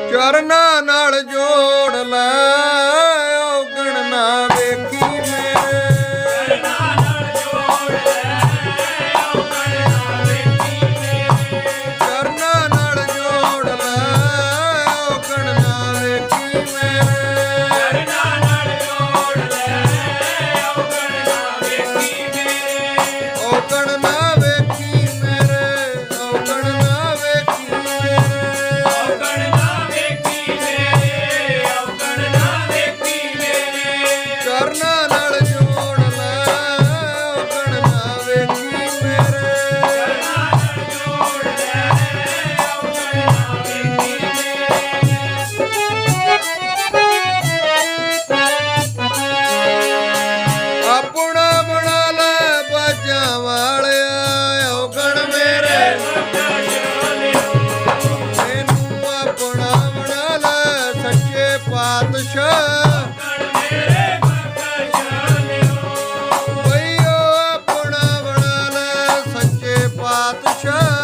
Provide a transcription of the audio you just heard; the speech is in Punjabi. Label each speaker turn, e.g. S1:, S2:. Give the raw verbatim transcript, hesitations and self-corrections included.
S1: ਚਰਨਾਂ ਨਾਲ ਜੋੜ ਲੈ ਔਗਣ ਨਾ ਵੇਖੀ ਮੇਰੇ
S2: ਚਰਨਾਂ ਨਾਲ ਜੋੜ ਲੈ ਔਗਣ ਨਾ ਵੇਖੀ ਮੇਰੇ
S1: ਚਰਨਾਂ ਨਾਲ ਜੋੜ ਲੈ ਔਗਣ ਨਾ ਵੇਖੀ ਮੇਰੇ
S2: ਚਰਨਾਂ ਨਾਲ ਜੋੜ ਲੈ ਔਗਣ ਨਾ ਵੇਖੀ ਮੇਰੇ
S1: ਔਗਣ ਨਾ ਵੇਖੀ ਮੇਰੇ ਔਗਣ ਨਾ ਵੇਖੀ ਮੇਰੇ
S2: ਔਗਣ ਨਾ ਵੇਖੀ ਮੇਰੇ ਔਗਣ ਨਾ ਵੇਖੀ ਮੇਰੇ
S1: ਚਰਨਾਂ ਨਾਲ ਜੋੜ ਲੈ ਔਗਣ ਨਾ ਵੇਖੀ ਮੇਰੇ
S2: ਚਰਨਾਂ ਨਾਲ ਜੋੜ ਲੈ ਔਗਣ ਨਾ ਵੇਖੀ
S1: ਆਪਣਾ ਬਣਾ ਲੈ ਬਾਜਾਂ ਵਾਲਿਆ ਔਗਣ ਮੇਰੇ ਮੈਨੂੰ ਆਪਣਾ ਬਣਾ ਲੈ ਸੱਚੇ ਪਾਤਸ਼ਾਹ ਬਈ ਉਹ ਆਪਣਾ ਬਣਾ ਲੈ ਸੱਚੇ ਪਾਤਸ਼ਾਹ